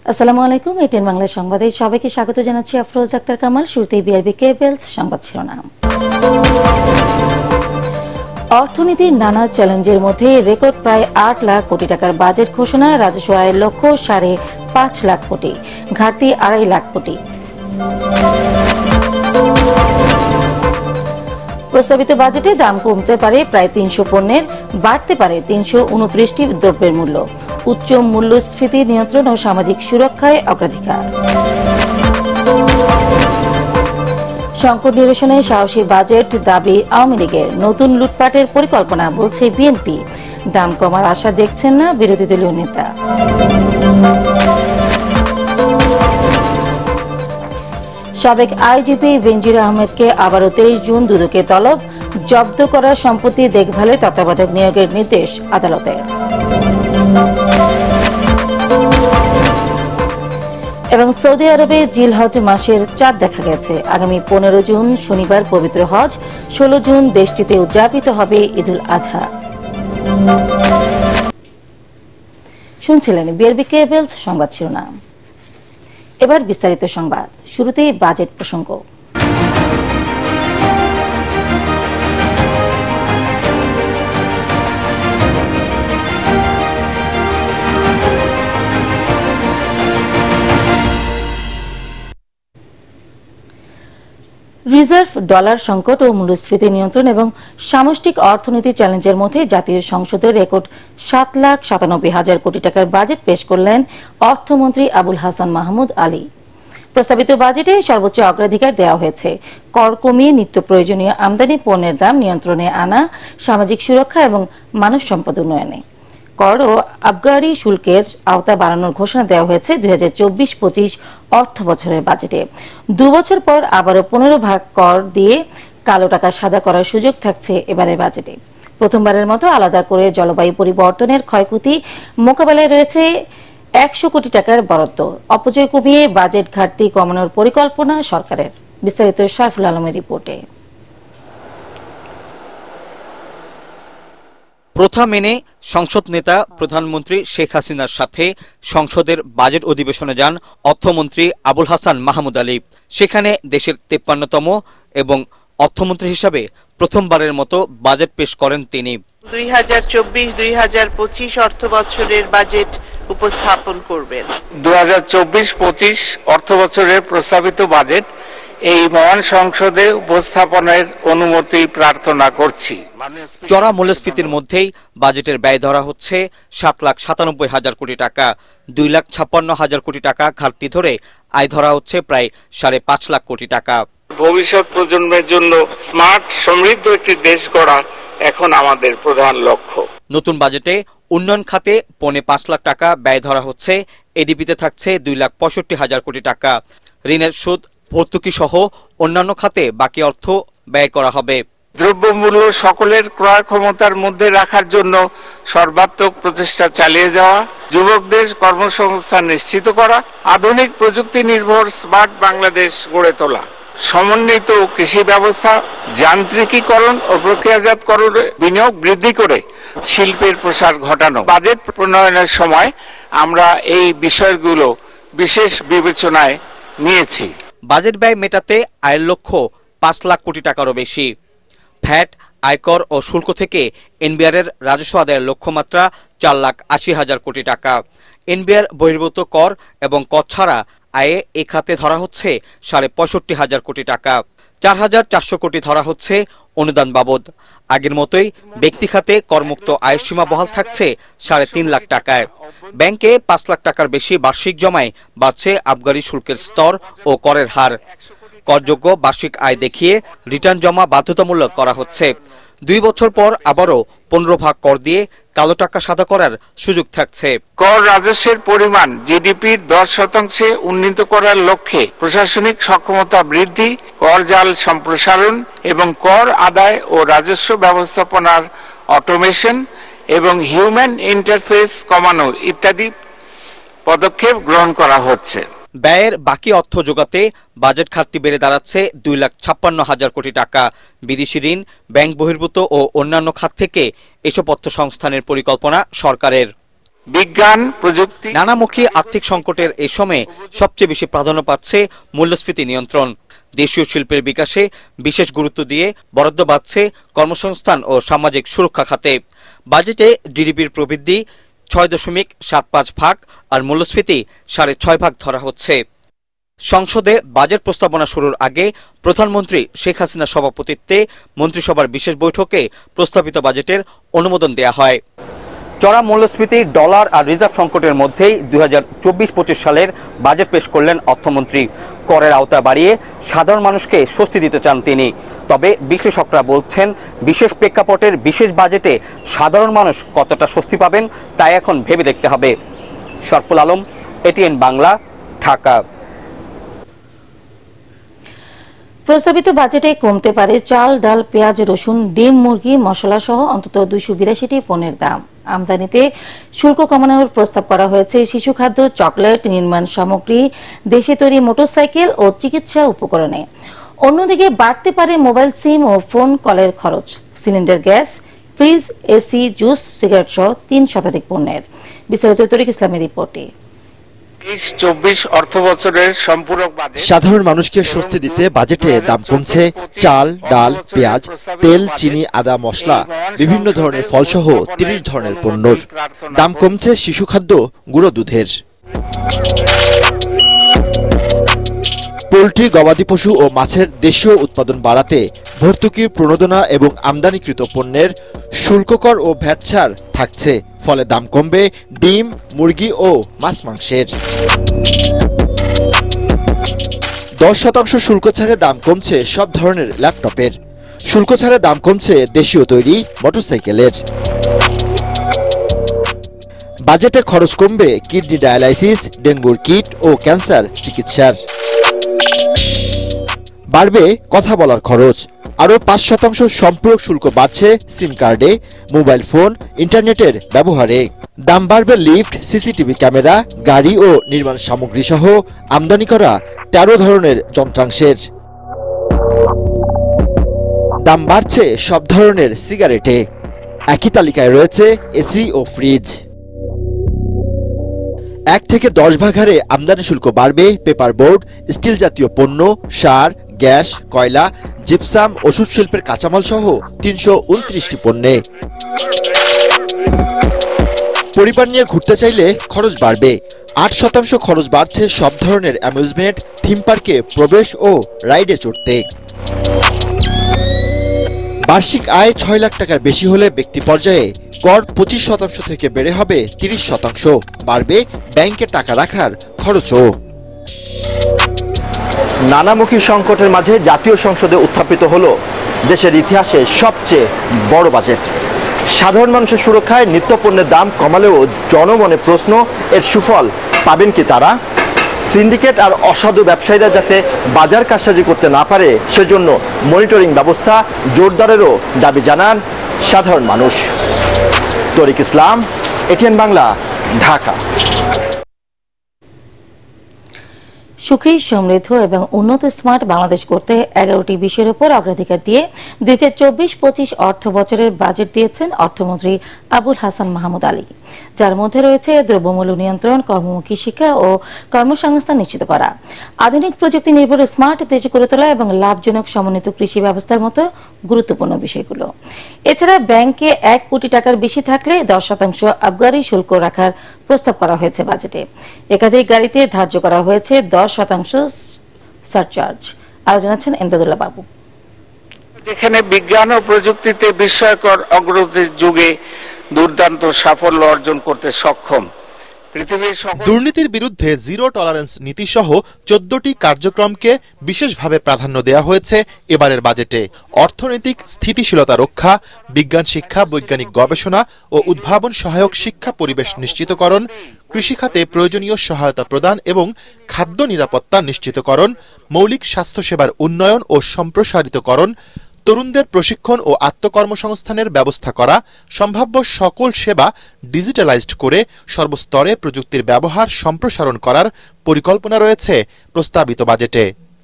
আসসালামু আলাইকুম। এটিএন বাংলা সংবাদে সবাইকে স্বাগত জানাচ্ছি। আফরোজ আক্তার কামাল। শুরুতেই বিআরবি কেবলস সংবাদ শিরোনাম। অর্থনীতির নানা চ্যালেঞ্জের মধ্যে রেকর্ড প্রায় ৮ লাখ কোটি টাকার বাজেট ঘোষণা। রাজস্ব আয়ের লক্ষ্য ৫.৫ লাখ কোটি, ঘাটতি ২.৫ লাখ কোটি। প্রস্তাবিত বাজেটে দাম কমতে পারে প্রায় ৩০০ পণ্যের, বাড়তে পারে ৩২৯টি দ্রব্যের মূল্য। উচ্চ মূল্যস্ফীতি নিয়ন্ত্রণ ও সামাজিক সুরক্ষায় অগ্রাধিকার। সংকট নিরসনে সাহসী বাজেট দাবি আওয়ামী লীগের। নতুন লুটপাটের পরিকল্পনা বলছে বিএনপি। দাম কমার আশা দেখছেন না বিরোধী দলীয় নেতা। সাবেক আইজিপি বেনজির আহমেদকে আবারও ২৩ জুন দুদকে তলব। জব্দ করা সম্পত্তি দেখভালে তত্ত্বাবধায়ক নিয়োগের নির্দেশ আদালতের। এবং সৌদি আরবে জিলহজ মাসের চাঁদ দেখা গেছে। আগামী ১৫ জুন শনিবার পবিত্র হজ, ১৬ জুন দেশটিতে উদযাপিত হবে ঈদুল আজহা। শুনছিলেন বিআরবি কেবলস সংবাদ শিরোনাম। এবার বিস্তারিত সংবাদ। শুরুতেই বাজেট প্রসঙ্গ। রিজার্ভ ডলার সংকট ও মূল্যস্ফীতি নিয়ন্ত্রণ এবং সামষ্টিক অর্থনীতি চ্যালেঞ্জের মধ্যে জাতীয় সংসদের রেকর্ড ৭,৯৭,০০০ কোটি টাকার বাজেট পেশ করলেন অর্থমন্ত্রী আবুল হাসান মাহমুদ আলী। প্রস্তাবিত বাজেটে সর্বোচ্চ অগ্রাধিকার দেওয়া হয়েছে কর কমিয়ে নিত্য প্রয়োজনীয় আমদানি পণ্যের দাম নিয়ন্ত্রণে আনা, সামাজিক সুরক্ষা এবং মানব সম্পদ উন্নয়নে। কর ও আবগারি শুল্কের আওতা বাড়ানোর ঘোষণা দেওয়া হয়েছে ২০২৪-২৫ অর্থ বছরের বাজেটে। ২ বছর পর আবারও ১৫ ভাগ কর দিয়ে কালো টাকা সাদা করার সুযোগ থাকছে এবারের বাজেটে। প্রথমবারের মতো আলাদা করে জলবায়ু পরিবর্তনের ক্ষয়ক্ষতি মোকাবেলায় রয়েছে ১০০ কোটি টাকার বরাদ্দ। অপচয় কমিয়ে বাজেট ঘাটতি কমানোর পরিকল্পনা সরকারের। বিস্তারিত শারফুল আলমের রিপোর্টে। প্রথা মেনে সংসদ নেতা প্রধানমন্ত্রী শেখ হাসিনার সাথে সংসদের বাজেট অধিবেশনে যান অর্থমন্ত্রী আবুল হাসান মাহমুদ আলী। সেখানে দেশের ৫৩তম এবং অর্থমন্ত্রী হিসাবে প্রথমবারের মতো বাজেট পেশ করেন তিনি। ২০২৪-২০২৫ অর্থ বছরের বাজেট উপস্থাপন করবেন। ২০২৪-২৫ অর্থ বছরের প্রস্তাবিত বাজেট এই মহান সংসদে উপস্থাপনের অনুমতি প্রার্থনা করছি। চড়া মূল্যস্ফীতির মধ্যেই বাজেটের ব্যয় ধরা হচ্ছে ৭,৯৭,০০০ কোটি টাকা। ২,৫৬,০০০ কোটি টাকা ঘাটতি ধরে আয় ধরা হচ্ছে প্রায় ৫.৫ লাখ কোটি টাকা। ভবিষ্যৎ প্রজন্মের জন্য স্মার্ট সমৃদ্ধ একটি দেশ গড়া এখন আমাদের প্রধান লক্ষ্য। নতুন বাজেটে উন্নয়ন খাতে ৫.৫ লাখ টাকা ব্যয় ধরা হচ্ছে। এডিপিতে থাকছে ২,৬৫,০০০ কোটি টাকা। ঋণের সুদ, ভর্তুকি সহ অন্যান্য খাতে বাকি অর্থ ব্যয় করা হবে। দ্রব্যমূল্য সকলের ক্রয় ক্ষমতার মধ্যে রাখার জন্য সর্বাত্মক প্রচেষ্টা চালিয়ে যাওয়া, যুবকদের কর্মসংস্থান নিশ্চিত করা, আধুনিক প্রযুক্তি নির্ভর স্মার্ট বাংলাদেশ গড়ে তোলা, সমন্বিত কৃষি ব্যবস্থা, যান্ত্রিকীকরণ ও প্রক্রিয়াজাতকরণে বিনিয়োগ বৃদ্ধি করে শিল্পের প্রসার ঘটানো। বাজেট প্রণয়নের সময় আমরা এই বিষয়গুলো বিশেষ বিবেচনায় নিয়েছি। বাজেট ব্যয় মেটাতে আয়ের লক্ষ্য ৫ লাখ কোটি টাকারও বেশি। ভ্যাট, আয়কর ও শুল্ক থেকে এনবিআর এর রাজস্ব আদায়ের লক্ষ্যমাত্রা ৪,৮০,০০০ কোটি টাকা। এনবিআর বহির্ভূত কর এবং কর ছাড়া আয়ে এ খাতে ধরা হচ্ছে ৬৫,০০০ কোটি টাকা। ৪,৪০০ কোটি ধরা হচ্ছে অনুদান বাবদ। আগের মতোই ব্যক্তি খাতে করমুক্ত আয়ের সীমা বহাল থাকছে ৩.৫ লাখ টাকায়। ব্যাংকে ৫ লাখ টাকার বেশি বার্ষিক জমায় বাড়ছে আবগারি শুল্কের স্তর ও করের হার। করযোগ্য বার্ষিক আয় দেখিয়ে রিটার্ন জমা বাধ্যতামূলক করা হচ্ছে। ২ বছর পর আবারও ১৫ ভাগ কর দিয়ে কালো টাকা সাদা করার সুযোগ থাকছে। কর রাজস্বের পরিমাণ জিডিপির ১০% উন্নীত করার লক্ষ্যে প্রশাসনিক সক্ষমতা বৃদ্ধি, কর জাল সম্প্রসারণ এবং কর আদায় ও রাজস্ব ব্যবস্থাপনার অটোমেশন এবং হিউম্যান ইন্টারফেস কমানো ইত্যাদি পদক্ষেপ গ্রহণ করা হচ্ছে। ব্যয়ের বাকি অর্থ যোগাতে বাজেট ঘাটতি বেড়ে দাঁড়াচ্ছে ২,৫৬,০০০ কোটি টাকা। বিদেশি ঋণ, ব্যাংক বহির্ভূত ও অন্যান্য খাত থেকে এসব অর্থ সংস্থানের পরিকল্পনা সরকারের। বিজ্ঞান প্রযুক্তি। নানামুখী আর্থিক সংকটের এই সময়ে সবচেয়ে বেশি প্রাধান্য পাচ্ছে মূল্যস্ফীতি নিয়ন্ত্রণ। দেশীয় শিল্পের বিকাশে বিশেষ গুরুত্ব দিয়ে বরাদ্দ বাড়ছে কর্মসংস্থান ও সামাজিক সুরক্ষা খাতে। বাজেটে জিডিপির প্রবৃদ্ধি 6.75 আর মূল্যস্ফীতি 6.5 ধরা হচ্ছে। সংসদে বাজেট প্রস্তাবনা শুরুর আগে প্রধানমন্ত্রী শেখ হাসিনার সভাপতিত্বে মন্ত্রিসভার বিশেষ বৈঠকে প্রস্তাবিত বাজেটের অনুমোদন দেয়া হয়। চড়া মূল্যস্ফীতি, ডলার আর রিজার্ভ সংকটের মধ্যেই 2024-25 সালের বাজেট পেশ করলেন অর্থমন্ত্রী। করের আওতা বাড়িয়ে সাধারণ মানুষকে স্বস্তি দিতে চান তিনি। তবে বিশ্লেষকরা বলছেন, বিশেষ প্রেক্ষাপটের বিশেষ বাজেটে সাধারণ মানুষ কতটা স্বস্তি পাবেন তা এখন ভেবে দেখতে হবে। শরফুল আলম, এটিএন বাংলা, ঢাকা। প্রস্তাবিত বাজেটে কমতে পারে চাল, ডাল, পেঁয়াজ, রসুন, ডিম, মুরগি, মশলা সহ অন্তত 282টি পণ্যের দাম। আমদানিতে শুল্ক কমানোর প্রস্তাব করা হয়েছে শিশু খাদ্য, চকলেট, নির্মাণ সামগ্রী, দেশে তৈরি মোটরসাইকেল ও চিকিৎসা উপকরণে। অন্যদিকে বাড়তে পারে মোবাইল সিম ও ফোন কলের খরচ, cylinder gas, fridge, AC, juice, cigarette সহ 3 শতাধিক পণ্যের। বিস্তারিত তরিক ইসলামের রিপোর্টে। 23-24 অর্থ বছরের সম্পূরক বাজেট সাধারণ মানুষকে স্বস্তি দিতে বাজেটে দাম কমছে চাল, ডাল, পেঁয়াজ, তেল, চিনি, আদা, মশলা, বিভিন্ন ধরনের ফলসহ 30 ধরনের পণ্যর দাম কমছে। শিশু খাদ্য, গুঁড়ো দুধের। পোল্ট্রি, গবাদি পশু ও মাছের দেশীয় উৎপাদন বাড়াতে ভর্তুকি, প্রণোদনা এবং আমদানিকৃত পণ্যের শুল্ক কর ও ভ্যাট ছাড় থাকছে। ফলে দাম কমবে ডিম, মুরগি ও মাছ মাংসের। 10% শুল্ক ছাড়ে দাম কমছে সব ধরনের ল্যাপটপের। শুল্ক ছাড়ে দাম কমছে দেশীয় তৈরি মোটরসাইকেলের। বাজেটে খরচ কমবে কিডনি ডায়ালাইসিস, ডেঙ্গুর কিট ও ক্যান্সার চিকিৎসার। বাড়বে কথা বলার খরচ। আরও 5% সম্পূরক শুল্ক বাড়ছে সিম কার্ডে, মোবাইল ফোন, ইন্টারনেটের ব্যবহারে। দাম বাড়বে লিফট, সিসিটিভি ক্যামেরা, গাড়ি ও নির্মাণ সামগ্রী সহ আমদানি করা 13 ধরনের যন্ত্রাংশের। দাম বাড়ছে সব ধরনের সিগারেটে। একই তালিকায় রয়েছে এসি ও ফ্রিজ। 1 থেকে 10 ভাগ হারে আমদানি শুল্ক বাড়বে পেপার বোর্ড, স্টিল জাতীয় পণ্য, সার, গ্যাস, কয়লা, জিপসাম, ওষুধ শিল্পের কাঁচামাল সহ 329টি পণ্যে। পরিবার নিয়ে ঘুরতে চাইলে খরচ বাড়বে। 8% খরচ বাড়ছে সব ধরনের অ্যামিউজমেন্ট, থিম পার্কে প্রবেশ ও রাইডে চড়তে। বার্ষিক আয় 6 লাখ টাকার বেশি হলে ব্যক্তি পর্যায়ে কর 25% থেকে বেড়ে হবে 30%। বাড়বে ব্যাংকে টাকা রাখার খরচও। নানামুখী সংকটের মাঝে জাতীয় সংসদে উত্থাপিত হলো দেশের ইতিহাসে সবচেয়ে বড় বাজেট। সাধারণ মানুষের সুরক্ষায় নিত্যপণ্যের দাম কমালেও জনমনে প্রশ্ন, এর সুফল পাবেন কি তারা? সিন্ডিকেট আর অসাধু ব্যবসায়ীরা যাতে বাজার কারসাজি করতে না পারে সেজন্য মনিটরিং ব্যবস্থা জোরদারেরও দাবি জানান সাধারণ মানুষ। তরিক ইসলাম, এটিএন বাংলা, ঢাকা। সুখী, সমৃদ্ধ এবং উন্নত স্মার্ট বাংলাদেশ করতে 11টি বিষয়ের উপর অগ্রাধিকার দিয়ে 2024-25 অর্থ বছরের বাজেট দিয়েছেন অর্থমন্ত্রী আবুল হাসান মাহমুদ আলী, যার মধ্যে রয়েছে দ্রব্যমূল্য নিয়ন্ত্রণ, কর্মমুখী শিক্ষা ও কর্মসংস্থান নিশ্চিত করা, আধুনিক প্রযুক্তি নির্ভর স্মার্ট দেশ গড়ে তোলা এবং লাভজনক সমন্বিত কৃষি ব্যবস্থার মতো গুরুত্বপূর্ণ বিষয়গুলো। এছাড়া ব্যাংকে 1 কোটি টাকার বেশি থাকলে 10% আবগারি শুল্ক রাখার প্রস্তাব করা হয়েছে বাজেটে। একাধিক গাড়িতে ধার্য করা হয়েছে 10% সারচার্জ। আরো জানাচ্ছেন এমদাদুল্লাহ বাবু। যেখানে বিজ্ঞান ও প্রযুক্তিতে বিস্ময়কর অগ্রগতির যুগে দুর্দান্ত সাফল্য অর্জন করতে সক্ষম দুর্নীতির বিরুদ্ধে জিরো টলারেন্স নীতি সহ 14টি কার্যক্রমকে বিশেষভাবে প্রাধান্য দেওয়া হয়েছে এবারের বাজেটে। অর্থনৈতিক স্থিতিশীলতা রক্ষা, বিজ্ঞান শিক্ষা, বৈজ্ঞানিক গবেষণা ও উদ্ভাবন সহায়ক শিক্ষা পরিবেশ নিশ্চিতকরণ, কৃষিখাতে প্রয়োজনীয় সহায়তা প্রদান এবং খাদ্য নিরাপত্তা নিশ্চিতকরণ, মৌলিক স্বাস্থ্যসেবার উন্নয়ন ও সম্প্রসারিতকরণ, তরুণদের প্রশিক্ষণ ও আত্মকর্মসংস্থানের ব্যবস্থা করা, সম্ভাব্য সকল সেবা ডিজিটালাইজড করে সর্বস্তরে প্রযুক্তির ব্যবহার সম্প্রসারণ করার পরিকল্পনা রয়েছে প্রস্তাবিত বাজেটে।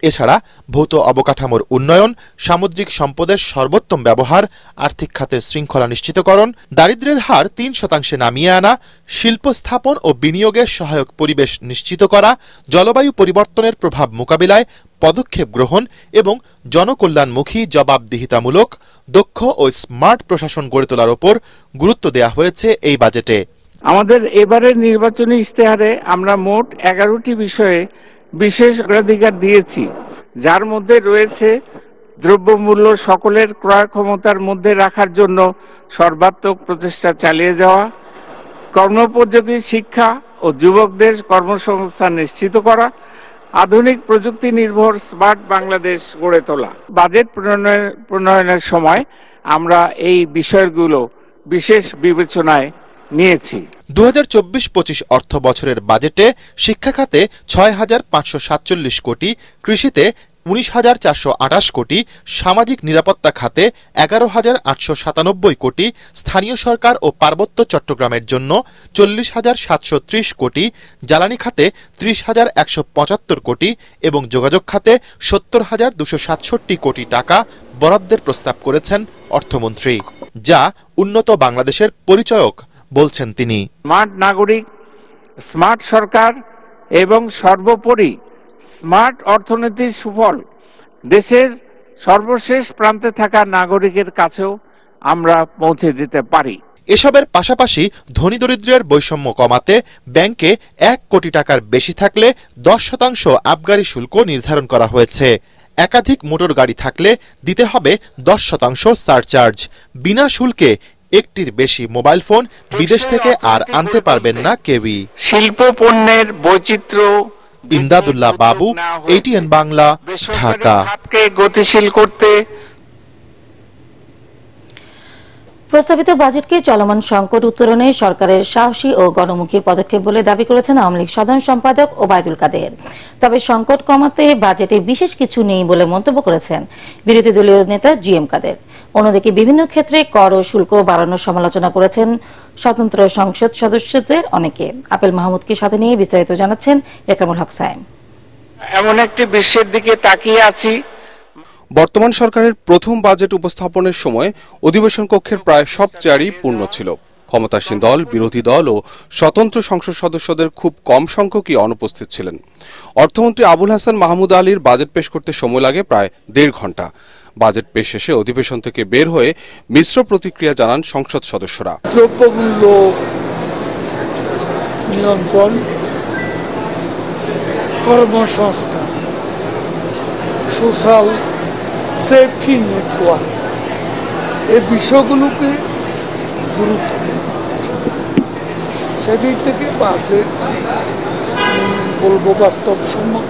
এছাড়া ভৌত অবকাঠামোর উন্নয়ন, সামুদ্রিক সম্পদের সর্বোত্তম ব্যবহার, আর্থিক খাতের শৃঙ্খলা নিশ্চিতকরণ, দারিদ্র্যের হার 3% নামিয়ে আনা, শিল্প স্থাপন ও বিনিয়োগের সহায়ক পরিবেশ নিশ্চিত করা, জলবায়ু পরিবর্তনের প্রভাব মোকাবিলায় পদক্ষেপ গ্রহণ এবং জনকল্যাণমুখী, জবাবদিহিতামূলক, দক্ষ ও স্মার্ট প্রশাসন গড়ে তোলার ওপর গুরুত্ব দেওয়া হয়েছে এই বাজেটে। আমাদের এবারের নির্বাচনী ইশতেহারে আমরা মোট 11টি বিষয়ে বিশেষ অগ্রাধিকার দিয়েছি, যার মধ্যে রয়েছে দ্রব্যমূল্য সকলের ক্রয় ক্ষমতার মধ্যে রাখার জন্য সর্বাত্মক প্রচেষ্টা চালিয়ে যাওয়া, কর্মোপযোগী শিক্ষা ও যুবকদের কর্মসংস্থান নিশ্চিত করা, আধুনিক প্রযুক্তি নির্ভর স্মার্ট বাংলাদেশ গড়ে তোলা। বাজেট প্রণয়নের সময় আমরা এই বিষয়গুলো বিশেষ বিবেচনায় নিয়েছি। 2024-25 অর্থ বছরের বাজেটে শিক্ষা খাতে 6,547 কোটি, কৃষিতে 19,428 কোটি, সামাজিক নিরাপত্তা খাতে 11,897 কোটি, স্থানীয় সরকার ও পার্বত্য চট্টগ্রামের জন্য 40,730 কোটি, জ্বালানি খাতে 30,175 কোটি এবং যোগাযোগ খাতে 70,267 কোটি টাকা বরাদ্দের প্রস্তাব করেছেন অর্থমন্ত্রী, যা উন্নত বাংলাদেশের পরিচয়ক বলছেন তিনি। স্মার্ট নাগরিক, স্মার্ট সরকার এবং সর্বোপরি স্মার্ট অর্থনীতির সুফল দেশের সর্বশেষ প্রান্তে থাকা নাগরিকের কাছেও আমরা পৌঁছে দিতে পারি। এসবের পাশাপাশি ধনী দরিদ্রের বৈষম্য কমাতে ব্যাংকে 1 কোটি টাকার বেশি থাকলে 10% আবগারি শুল্ক নির্ধারণ করা হয়েছে। একাধিক মোটর গাড়ি থাকলে দিতে হবে 10% সারচার্জ। বিনা শুল্কে একটির বেশি মোবাইল ফোন বিদেশ থেকে আর আনতে পারবেন না কেউই। শিল্প পণ্যের বৈচিত্র্য ইমদাদুল্লাহ বাবু, ATN বাংলা, ঢাকা। গতিশীল করতে প্রস্তাবিত বাজেটকে চলমান সংকট উত্তরণে সরকারের সাহসী ও গণমুখী পদক্ষেপ বলে দাবি করেছেন আওয়ামী লীগ সাধারণ সম্পাদক ওবায়দুল কাদের। তবে সংকট কমাতে বাজেটে বিশেষ কিছু নেই বলে মন্তব্য করেছেন বিরোধী দলীয় নেতা GM কাদের। অন্যদিকে বিভিন্ন ক্ষেত্রে কর ও শুল্ক বাড়ানোর সমালোচনা করেছেন স্বতন্ত্র সংসদ সদস্যদের অনেকে। আপেল মাহমুদকে সাথে নিয়ে বিস্তারিত জানাচ্ছেন একরামুল হক সায়েম। এমন একটি বিশ্বের দিকে তাকিয়ে আছি। বর্তমান সরকারের প্রথম বাজেট উপস্থাপনের সময় অধিবেশন কক্ষের প্রায় সব চেয়ারই পূর্ণ ছিল। ক্ষমতাসীন দল, বিরোধী দল ও স্বতন্ত্র সংসদ সদস্যদের খুব কম সংখ্যকই অনুপস্থিত ছিলেন। অর্থমন্ত্রী আবুল হাসান মাহমুদ আলীর বাজেট পেশ করতে সময় লাগে প্রায় 1.5 ঘন্টা। বাজেট পেশ শেষে অধিবেশন থেকে বের হয়ে মিশ্র প্রতিক্রিয়া জানান সংসদ সদস্যরা। দ্রব্যমূল্য নিয়ন্ত্রণ, কর্মসংস্থান, সোশ্যাল সেফটি নেটওয়ার্ক, এই বিষয়গুলোকে গুরুত্ব দেওয়া হচ্ছে। সেদিক থেকে বাজেট বলবো বাস্তবসম্মত,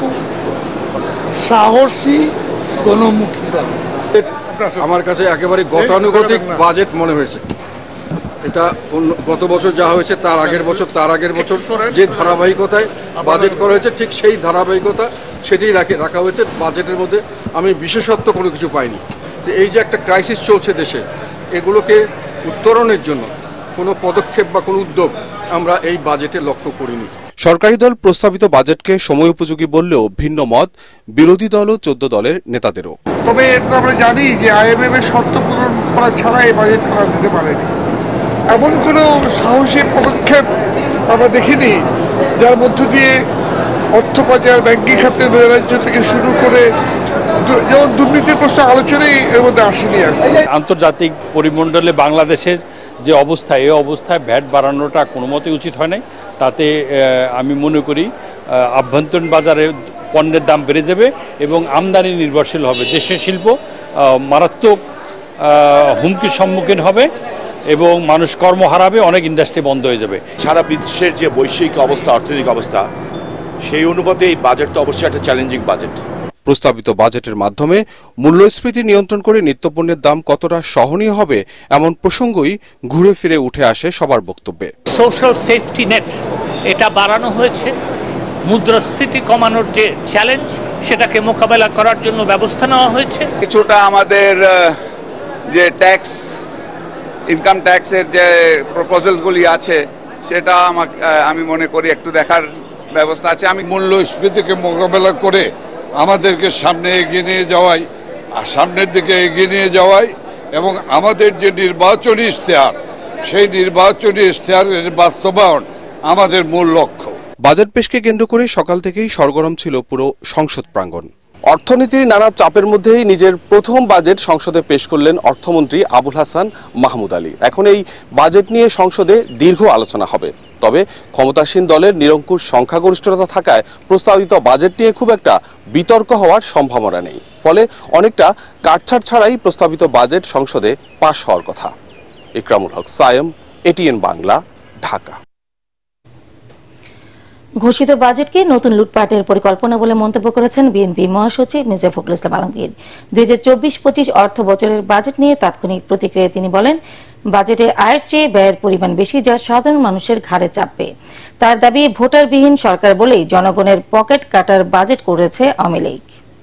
সাহসী, গণমুখী বাজেট। আমার কাছে একেবারে গতানুগতিক বাজেট মনে হয়েছে। এটা গত বছর যা হয়েছে তার আগের বছর যে ধারাবাহিকতায় বাজেট করা হয়েছে ঠিক সেই ধারাবাহিকতা সেটাই রাখা হয়েছে। বাজেটের মধ্যে আমি বিশেষত্ব কোনো কিছু পাইনি। যে এই যে একটা ক্রাইসিস চলছে দেশে, এগুলোকে উত্তরণের জন্য কোনো পদক্ষেপ বা কোনো উদ্যোগ আমরা এই বাজেটে লক্ষ্য করিনি। সরকারি দল প্রস্তাবিত বাজেটকে সময় উপযোগী বললেও ভিন্ন মত বিরোধী দল ও 14 দলের নেতাদেরও। তবে আমরা জানি যে IMF এর শর্ত পূরণ করা ছাড়া এই বাজেট করা যেতে পারেনি। এমন কোনো সাহসী পদক্ষেপ আমরা দেখিনি যার মধ্য দিয়ে অর্থ পাচার, ব্যাংকিং খাতের নৈরাজ্য থেকে শুরু করে যেমন দুর্নীতির প্রশ্ন আলোচনাই এর মধ্যে আসেনি। আন্তর্জাতিক পরিমণ্ডলে বাংলাদেশের যে অবস্থা, এই অবস্থায় ভ্যাট বাড়ানোটা কোনো মতেই উচিত হয় নাই। তাতে আমি মনে করি আভ্যন্তরীণ বাজারে পণ্যের দাম বেড়ে যাবে এবং আমদানি নির্ভরশীল হবে। দেশের শিল্প মারাত্মক হুমকির সম্মুখীন হবে এবং মানুষ কর্ম হারাবে, অনেক ইন্ডাস্ট্রি বন্ধ হয়ে যাবে। সারা বিশ্বের যে বৈশ্বিক অবস্থা, অর্থনৈতিক অবস্থা, সেই অনুপাতে এই বাজেট তো অবশ্যই একটা চ্যালেঞ্জিং বাজেট। প্রস্তাবিত বাজেটের মাধ্যমে মূল্যস্ফীতি নিয়ন্ত্রণ করে নিত্যপণ্যের দাম কতটা সহনীয় হবে এমন প্রসঙ্গই ঘুরে ফিরে উঠে আসে সবার বক্তব্যে। সোশ্যাল সেফটি নেট এটা বাড়ানো হয়েছে। মুদ্রাস্ফীতি কমানোর যে চ্যালেঞ্জ, সেটাকে মোকাবেলা করার জন্য ব্যবস্থা নেওয়া হয়েছে। কিছুটা আমাদের যে ট্যাক্স, ইনকাম ট্যাক্সের যে প্রপোজালগুলি আছে সেটা আমি মনে করি একটু দেখার ব্যবস্থা আছে। আমি মূল্যস্ফীতিকে মোকাবেলা করে আমাদেরকে সামনে এগিয়ে নিয়ে যাওয়াই, সামনের দিকে এগিয়ে নিয়ে যাওয়াই এবং আমাদের যে নির্বাচনী ইশতেহার, সেই নির্বাচনী ইশতেহারের বাস্তবায়ন আমাদের মূল লক্ষ্য। বাজেট পেশকে কেন্দ্র করে সকাল থেকেই সরগরম ছিল পুরো সংসদ প্রাঙ্গণ। অর্থনীতির নানা চাপের মধ্যেই নিজের প্রথম বাজেট সংসদে পেশ করলেন অর্থমন্ত্রী আবুল হাসান মাহমুদ আলী। এখন এই বাজেট নিয়ে সংসদে দীর্ঘ আলোচনা হবে। তবে ক্ষমতাসীন দলের নিরঙ্কুশ সংখ্যাগরিষ্ঠতা থাকায় প্রস্তাবিত বাজেট নিয়ে খুব একটা বিতর্ক হওয়ার সম্ভাবনা নেই। ফলে অনেকটা কাটছাট ছাড়াই প্রস্তাবিত বাজেট সংসদে পাশ হওয়ার কথা। ইকরামুল হক সায়েম, এটিএন বাংলা, ঢাকা। ঘোষিত বাজেটকে নতুন লুটপাটের পরিকল্পনা বলে মন্তব্য করেছেন বিএনপি মহাসচিব মির্জা ফখরুল ইসলাম আলমগীর। 2024-25 অর্থ বছরের বাজেট নিয়ে তাৎক্ষণিক প্রতিক্রিয়ায় তিনি বলেন, বাজেটে আয়ের চেয়ে ব্যয়ের পরিমাণ বেশি, যা সাধারণ মানুষের ঘাড়ে চাপবে। তার দাবি, ভোটারবিহীন সরকার বলেই জনগণের পকেট কাটার বাজেট করেছে আওয়ামী লীগ।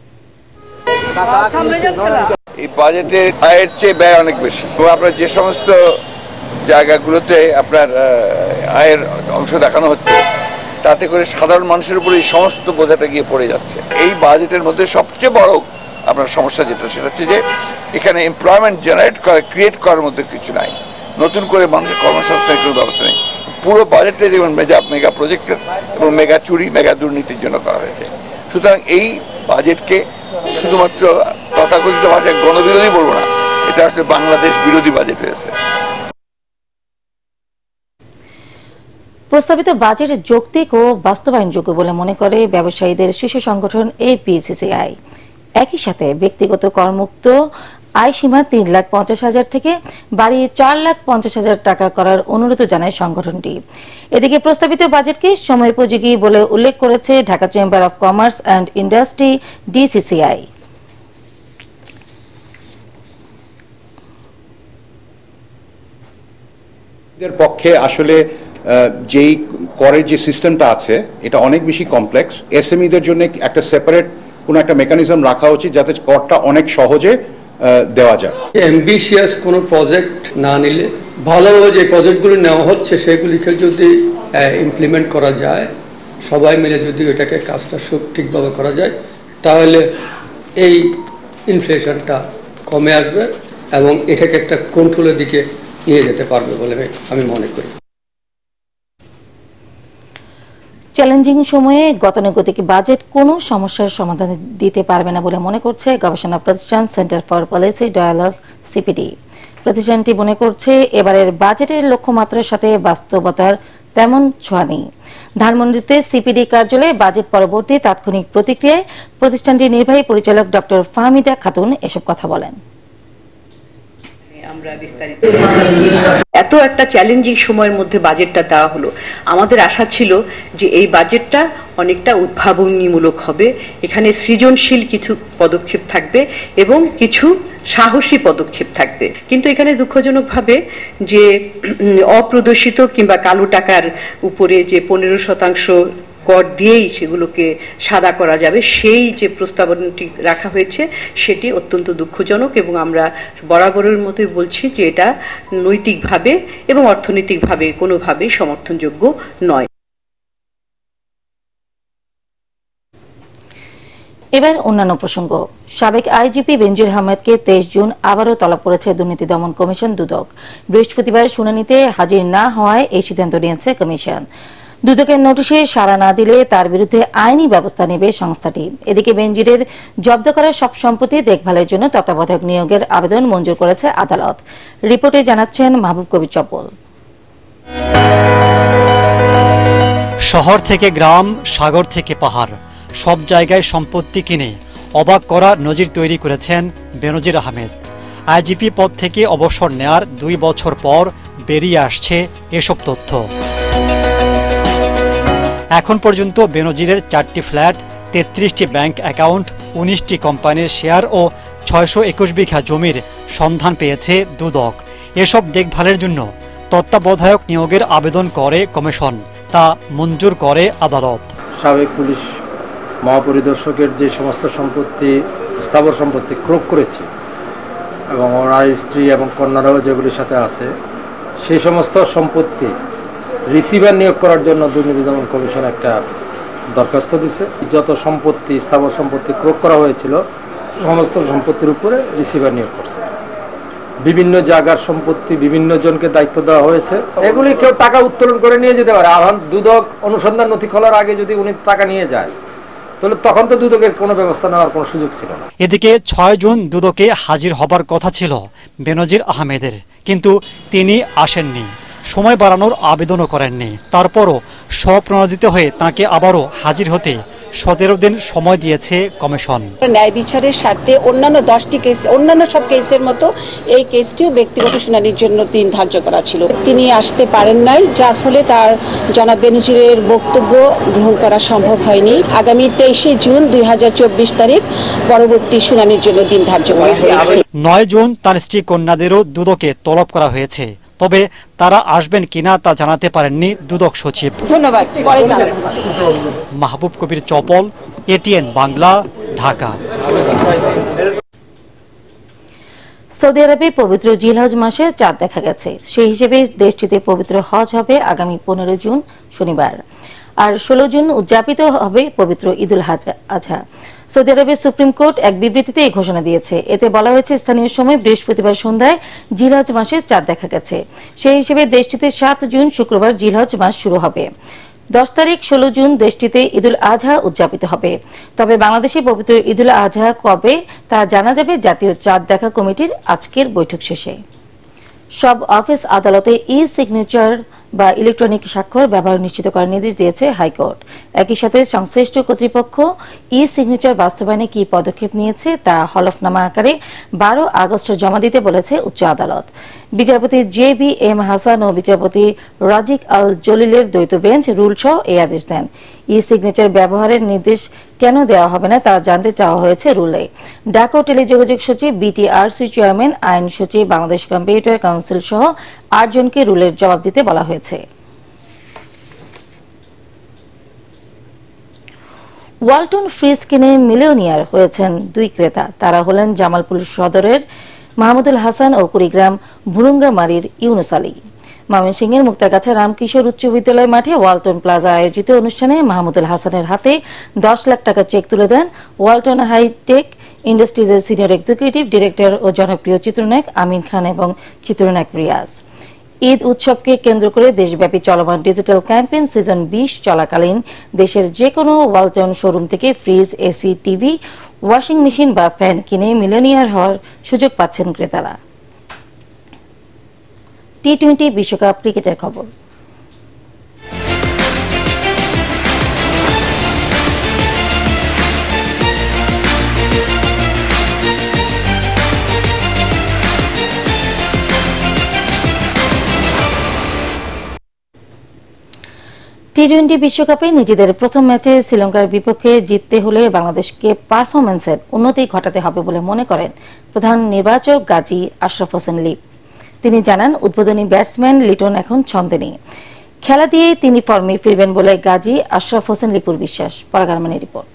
এই বাজেটে আয়ের চেয়ে ব্যয় অনেক বেশি। আপনার যে সমস্ত জায়গাগুলোতে আপনার আয়ের অংশ দেখানো হচ্ছে, তাতে করে সাধারণ মানুষের উপরে এই সমস্ত বোঝাটা গিয়ে পড়ে যাচ্ছে। এই বাজেটের মধ্যে সবচেয়ে বড় আপনার সমস্যা যেটা, সেটা হচ্ছে যে এখানে এমপ্লয়মেন্ট জেনারেট করা, ক্রিয়েট করার মধ্যে কিছু নাই। নতুন করে মানুষের কর্মসংস্থানের কোনো ব্যবস্থা নেই। পুরো বাজেটটাই দেখবেন মেগা প্রজেক্টের এবং মেগা চুরি, মেগা দুর্নীতির জন্য করা হয়েছে। সুতরাং এই বাজেটকে শুধুমাত্র তথাকথিত ভাষায় গণবিরোধী বলবো না, এটা আসলে বাংলাদেশ বিরোধী বাজেট হয়েছে। প্রস্তাবিত বাজেট যৌক্তিক ও বাস্তবায়নযোগ্য বলে মনে করে ব্যবসায়ীদের শীর্ষ সংগঠন APCCI। একই সাথে ব্যক্তিগত করমুক্ত আয় সীমা 3,50,000 থেকে বাড়িয়ে 4,50,000 টাকা করার অনুরোধ জানায় সংগঠনটি। এদিকে প্রস্তাবিত বাজেটকে সময়োপযোগী বলে উল্লেখ করেছে Dhaka Chamber of Commerce and Industry DCCI। এর পক্ষে আসলে যেই করের যে সিস্টেমটা আছে, এটা অনেক বেশি কমপ্লেক্স। SMEদের জন্য একটা সেপারেট কোনো একটা মেকানিজম রাখা উচিত, যাতে করটা অনেক সহজে দেওয়া যায়। অ্যাম্বিশিয়াস কোনো প্রজেক্ট না নিলে, ভালোভাবে যে প্রজেক্টগুলি নেওয়া হচ্ছে সেগুলিকে যদি ইমপ্লিমেন্ট করা যায়, সবাই মিলে যদি এটাকে কাজটা ঠিকভাবে করা যায়, তাহলে এই ইনফ্লেশনটা কমে আসবে এবং এটাকে একটা কন্ট্রোলের দিকে নিয়ে যেতে পারবে বলে আমি মনে করি। চ্যালেঞ্জিং সময়ে গতানুগতিক বাজেট কোনো সমস্যার সমাধান দিতে পারবে না বলে মনে করছে গবেষণা প্রতিষ্ঠান Centre for Policy Dialogue CPD। প্রতিষ্ঠানটি মনে করছে, এবারের বাজেটের লক্ষ্যমাত্রার সাথে বাস্তবতার তেমন ছোঁয়া নেই। ধানমন্ডিতে CPD কার্যালয়ে বাজেট পরবর্তী তাৎক্ষণিক প্রতিক্রিয়ায় প্রতিষ্ঠানটির নির্বাহী পরিচালক ডক্টর ফাহমিদা খাতুন এসব কথা বলেন। এত একটা চ্যালেঞ্জিং সময়ের মধ্যে বাজেটটা দেওয়া হলো, আমাদের আশা ছিল যে এই বাজেটটা অনেকটা উদ্ভাবনীমূলক হবে, এখানে সৃজনশীল কিছু পদক্ষেপ থাকবে এবং কিছু সাহসী পদক্ষেপ থাকবে। কিন্তু এখানে দুঃখজনকভাবে যে অপ্রদর্শিত কিংবা কালো টাকার উপরে যে 15% কর দিয়েই সেগুলোকে সাদা করা যাবে, সেই যে প্রস্তাবনাটি রাখা হয়েছে সেটি অত্যন্ত দুঃখজনক এবং আমরা বরাবরের মতোই বলছি যে এটা নৈতিকভাবে এবং অর্থনৈতিকভাবে কোনোভাবেই সমর্থনযোগ্য নয়। এবার অন্যান্য প্রসঙ্গ। সাবেক আইজিপি বেনজির আহমেদকে 23 জুন আবারও তলব করেছে দুর্নীতি দমন কমিশন দুদক। বৃহস্পতিবার শুনানিতে হাজির না হওয়ায় এই সিদ্ধান্ত নিয়েছে কমিশন। দুদকের নোটিশে সাড়া না দিলে তার বিরুদ্ধে আইনি ব্যবস্থা নেবে সংস্থাটি। এদিকে বেনজিরের জব্দ করা সব সম্পত্তি দেখভালের জন্য তত্ত্বাবধায়ক নিয়োগের আবেদন মঞ্জুর করেছে আদালত। রিপোর্টে জানাচ্ছেন মাহবুব কবির চপ্পল। শহর থেকে গ্রাম, সাগর থেকে পাহাড়, সব জায়গায় সম্পত্তি কিনে অবাক করা নজির তৈরি করেছেন বেনজির আহমেদ। আইজিপি পদ থেকে অবসর নেয়ার 2 বছর পর বেরিয়ে আসছে এসব তথ্য। এখন পর্যন্ত বেনজিরের 4টি ফ্ল্যাট, 33টি ব্যাংক অ্যাকাউন্ট, 19টি কোম্পানির শেয়ার ও 621 বিঘা জমির সন্ধান পেয়েছে দুদক। এসব দেখভালের জন্য তত্ত্বাবধায়ক নিয়োগের আবেদন করে কমিশন, তা মঞ্জুর করে আদালত। সাবেক পুলিশ মহাপরিদর্শকের যে সমস্ত সম্পত্তি, স্থাবর সম্পত্তি ক্রয় করেছে এবং ওনার স্ত্রী এবং কন্যারাও যেগুলির সাথে আছে, সেই সমস্ত সম্পত্তি রিসিভার নিয়োগ করার জন্য দুর্নীতি দমন কমিশন একটা দরখাস্ত দিছে। যত সম্পত্তি স্থাবর সম্পত্তি ক্রয় করা হয়েছিল সমস্ত সম্পত্তির উপরে রিসিভার নিয়োগ করছে। বিভিন্ন জায়গার সম্পত্তি বিভিন্ন জনকে দায়িত্ব দেওয়া হয়েছে। এগুলি কেউ টাকা উত্তোলন করে নিয়ে যেতে পারে। এখন দুদক অনুসন্ধান নথি খোলার আগে যদি উনি টাকা নিয়ে যায় তাহলে তখন তো দুদকের কোনো ব্যবস্থা নেওয়ার কোনো সুযোগ ছিল না। এদিকে ৬ জুন দুদকে হাজির হবার কথা ছিল বেনজির আহমেদের, কিন্তু তিনি আসেননি, সময় বাড়ানোর আবেদনও করেননি। তারপরও স্বপ্রণোদিত হয়ে তাকে আবারও হাজির হতে ১৭ দিন সময় দিয়েছে কমিশন। ন্যায় বিচারের স্বার্থে অন্যান্য 10টি কেস, অন্যান্য সব কেসের মতো এই কেসটিও ব্যক্তিগত শুনানির জন্য দিন ধার্য করা ছিল। তিনি আসতে পারেন নাই, যার ফলে তার জনাব বেনজিরের বক্তব্য গ্রহণ করা সম্ভব হয়নি। আগামী ২৩ জুন ২০২৪ তারিখ পরবর্তী শুনানির জন্য দিন ধার্য করা হয়েছে। 9 জুন তার স্ত্রী কন্যাদেরও দুদকে তলব করা হয়েছে, তবে তারা আসবেন কিনা তা জানাতে পারেননি দুদক সচিব। ধন্যবাদ। পরে জানাবো। মাহবুব কবির চপল, এটিএন বাংলা, ঢাকা। সৌদি আরবে পবিত্র জিলহজ মাসে চাঁদ দেখা গেছে। সেই হিসেবে দেশটিতে পবিত্র হজ হবে আগামী 15 জুন শনিবার, আর 16 জুন উদযাপিত হবে পবিত্র ঈদুল আজহা। সৌদি আরবের সুপ্রিম কোর্ট এক বিবৃতিতে এই ঘোষণা দিয়েছে। এতে বলা হয়েছে স্থানীয় সময় বৃহস্পতিবার সন্ধ্যায় জিলহজ মাসের চাঁদ দেখা গেছে। সেই হিসেবে দেশটিতে 7 জুন শুক্রবার জিলহজ মাস শুরু হবে। 10 তারিখ 16 জুন দেশটিতে ঈদুল আজহা উদযাপিত হবে। তবে বাংলাদেশে পবিত্র ঈদুল আজহা কবে তা জানা যাবে জাতীয় চাঁদ দেখা কমিটির আজকের বৈঠক শেষে। সব অফিস আদালতে ই-সিগনেচার বা ইলেকট্রনিক স্বাক্ষর ব্যবহার নিশ্চিত করার নির্দেশ দিয়েছে হাইকোর্ট। একই সাথে সংশ্লিষ্ট কর্তৃপক্ষ ই-সিগনেচার বাস্তবায়নে কি পদক্ষেপ নিয়েছে তা হলফনামা আকারে 12 আগস্ট জমা দিতে বলেছে উচ্চ আদালত। বিচারপতি JBM হাসান ও বিচারপতি রাজিক আল জলিলের দ্বৈত বেঞ্চ রুলসহ এই আদেশ দেন। ই-সিগনেচার ব্যবহারের নির্দেশ কেন দেওয়া হবে না তা জানতে চাওয়া হয়েছে রুলে। ডাক ও টেলিযোগাযোগ সচিব, BTRC চেয়ারম্যান, আইন সচিব, বাংলাদেশ কম্পিউটার কাউন্সিল সহ 8 জনকে রুলের জবাব দিতে বলা হয়েছে। ওয়ালটন ফ্রিজ কিনে মিলিয়নিয়ার হয়েছেন 2 ক্রেতা। তারা হলেন জামালপুর সদরের মাহমুদুল হাসান ও কুড়িগ্রাম ভুরুঙ্গামারীর ইউনুস আলী। ময়মনসিংহের মুক্তাগাছা রামকিশোর উচ্চ বিদ্যালয় মাঠে ওয়ালটন প্লাজা আয়োজিত অনুষ্ঠানে মাহমুদুল হাসানের হাতে 10 লাখ টাকা চেক তুলে দেন ওয়ালটন হাইটেক ইন্ডাস্ট্রিজের সিনিয়র এক্সিকিউটিভ ডিরেক্টর ও জনপ্রিয় চিত্রনায়ক আমিন খান এবং চিত্রনায়ক রিয়াজ। ঈদ উৎসবকে কেন্দ্র করে দেশব্যাপী চলমান ডিজিটাল ক্যাম্পেইন সিজন 20 চলাকালীন দেশের যে কোনো ওয়ালটন শোরুম থেকে fridge, AC, TV, washing machine বা ফ্যান কিনে মিলিয়নিয়ার হওয়ার সুযোগ পাচ্ছেন ক্রেতারা। টি-20 বিশ্বকাপ ক্রিকেটের খবর। টি-20 বিশ্বকাপে নিজেদের প্রথম ম্যাচে শ্রীলঙ্কার বিপক্ষে জিততে হলে বাংলাদেশকে পারফরম্যান্সের উন্নতি ঘটাতে হবে বলে মনে করেন প্রধান নির্বাচক গাজী আশরাফ হোসেন লিপ। তিনি জানান, উদ্বোধনী ব্যাটসম্যান লিটন এখন ছন্দে নেই। খেলা দিয়ে তিনি ফর্মে ফিরবেন বলে গাজী আশরাফ হোসেন লিপুর বিশ্বাস। পরাগারমানের রিপোর্ট।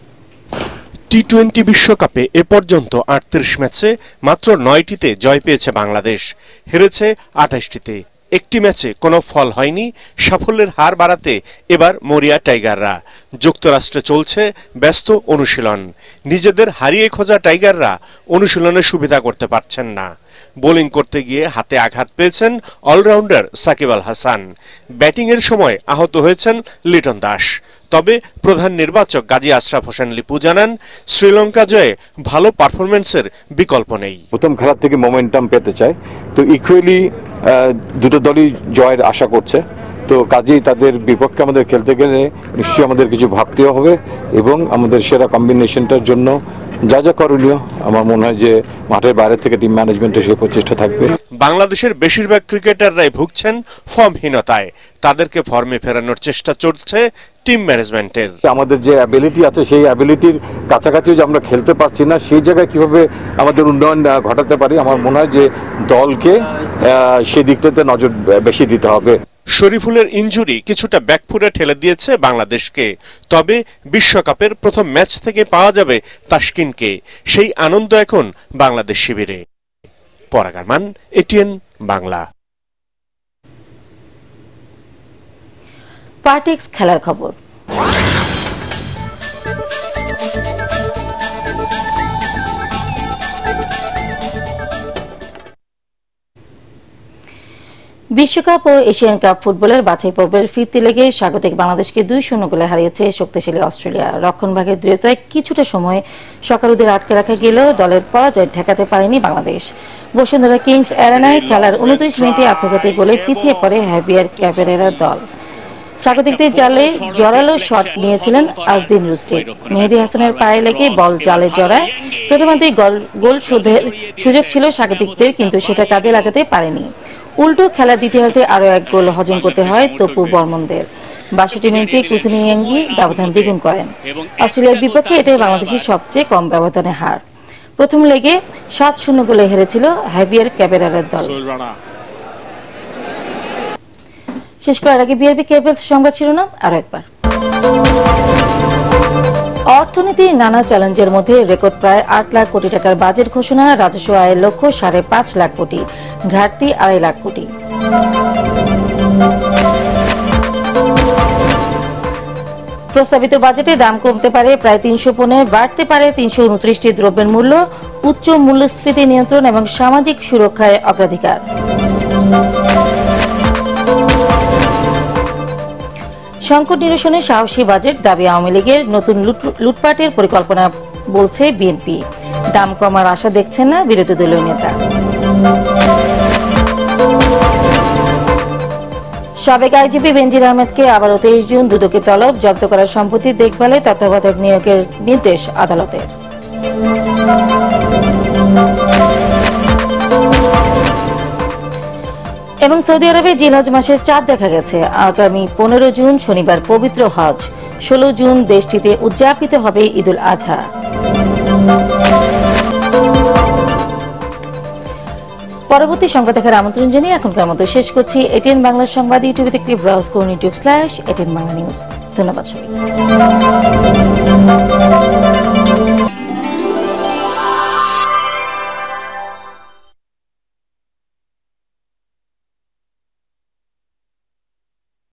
টি-20 বিশ্বকাপে এ পর্যন্ত 38 ম্যাচে মাত্র 9টিতে জয় পেয়েছে বাংলাদেশ, হেরেছে 28টিতে। একটি ম্যাচে কোনো ফল হয়নি। সাফল্যের হার বাড়াতে এবার মরিয়া টাইগাররা। যুক্তরাষ্ট্রে চলছে ব্যস্ত অনুশীলন। নিজেদের হারিয়ে খোঁজা টাইগাররা অনুশীলনের সুবিধা করতে পারছেন না। বোলিং করতে গিয়ে হাতে আঘাত পেয়েছেন অলরাউন্ডার সাকিব আল হাসান। ব্যাটিংয়ের সময় আহত হয়েছেন লিটন দাস। তবে প্রধান নির্বাচক গাজী আশরাফ হোসেন লিপু জানান, শ্রীলঙ্কা জয়ে ভালো পারফরমেন্সের বিকল্প নেই। প্রথম খেলার থেকে মোমেন্টাম পেতে চায়, তো ইকুয়ালি দুটো দলই জয়ের আশা করছে। তো কাজেই তাদের বিপক্ষে আমাদের খেলতে গেলে নিশ্চয়ই আমাদের কিছু ভাবতেও হবে এবং আমাদের সেরা কম্বিনেশনটার জন্য যা যা করণীয় আমার মনে হয় যে মাঠের বাইরে থেকে টিম ম্যানেজমেন্টের সেই প্রচেষ্টা থাকবে। বাংলাদেশের বেশিরভাগ ক্রিকেটাররাই ভুগছেন ফর্মহীনতায়। তাদেরকে ফর্মে ফেরানোর চেষ্টা চলছে টিম ম্যানেজমেন্টের। আমাদের যে অ্যাবিলিটি আছে সেই অ্যাবিলিটির কাছাকাছি যে আমরা খেলতে পারছি না, সেই জায়গায় কিভাবে আমাদের উন্নয়ন ঘটাতে পারি, আমার মনে হয় যে দলকে সেই দিকটাতে নজর বেশি দিতে হবে। শরীফুলের ইনজুরি কিছুটা ব্যাকফুটে ঠেলে দিয়েছে বাংলাদেশকে। তবে বিশ্বকাপের প্রথম ম্যাচ থেকে পাওয়া যাবে তাসকিনকে। সেই আনন্দ এখন বাংলাদেশ শিবিরে। পরাগারমান, এটিএন বাংলা। পার্টিক্স খেলার খবর। বিশ্বকাপ ও এশিয়ান কাপ ফুটবলের বাছাই পর্বের ফিরতি লেগে স্বাগতিক বাংলাদেশকে 2-0 গোলে হারিয়েছে শক্তিশালী অস্ট্রেলিয়া। রক্ষণভাগের দৃঢ়তায় কিছুটা সময় সকারুদের আটকে রাখা গেলেও দলের পরাজয় ঠেকাতে পারেনি বাংলাদেশ। বসুন্ধরা কিংস অ্যারেনায় খেলার 29 মিনিটে আত্মঘাতী গোলে পিছিয়ে পড়ে হ্যাভিয়ার ক্যাবেরেরার দল। স্বাগতিকদের জালে জোরালো শট নিয়েছিলেন আজদিন রুস্টি। মেহেদী হাসানের পায়ে লেগে বল জালে জড়ায়। প্রথমার্ধে গোল শোধের সুযোগ ছিল স্বাগতিকদের, কিন্তু সেটা কাজে লাগাতে পারেনি। উল্টো খেলার দ্বিতীয়ার্ধে আরও এক গোল হজম করতে হয় তপু বর্মনদের। 62 মিনিটে কুসিনিয়াঙ্গি ব্যবধান দ্বিগুণ করেন। অস্ট্রেলিয়ার বিপক্ষে এটাই বাংলাদেশের সবচেয়ে কম ব্যবধানে হার। প্রথম লেগে 7-0 গোলে হেরেছিল হ্যাভিয়ার ক্যাবেরারের দল। শেষ করার আগে বিআরবি কেবলস সংবাদ শিরোনাম আরো একবার। অর্থনীতির নানা চ্যালেঞ্জের মধ্যে রেকর্ড প্রায় 8 লাখ কোটি টাকার বাজেট ঘোষণা। রাজস্ব আয়ের লক্ষ্য 5.5 লাখ কোটি, ঘাটতি 2.5 লাখ কোটি। প্রস্তাবিত বাজেটে দাম কমতে পারে প্রায় 300 পণ্যে, বাড়তে পারে 329টি দ্রব্যের মূল্য। উচ্চ মূল্যস্ফীতি নিয়ন্ত্রণ এবং সামাজিক সুরক্ষায় অগ্রাধিকার। সংকট নিরসনে সাহসী বাজেট দাবি আওয়ামী লীগের। নতুন লুটপাটের পরিকল্পনা বলছে বিএনপি। দাম কমার আশা দেখছেন না বিরোধী দলীয় নেতা। সাবেক আইজিপি বেনজির আহমেদকে আবারও 23 জুন দুদকে তলব। জব্দ করার সম্পত্তি দেখভালে তত্ত্বাবধায়ক নিয়োগের নির্দেশ আদালতের। এবং সৌদি আরবে জিলহজ মাসের চাঁদ দেখা গেছে। আগামী 15 জুন শনিবার পবিত্র হজ। 16 জুন দেশটিতে উদযাপিত হবে ঈদুল আজহা। পরবর্তী সংবাদ দেখার আমন্ত্রণ জানিয়ে এখনকার মতো শেষ করছি। এটিএন বাংলা সংবাদ ইউটিউবে দেখতে ব্রাউজ করুন YouTube/ATN বাংলা নিউজ। ধন্যবাদ সবাই।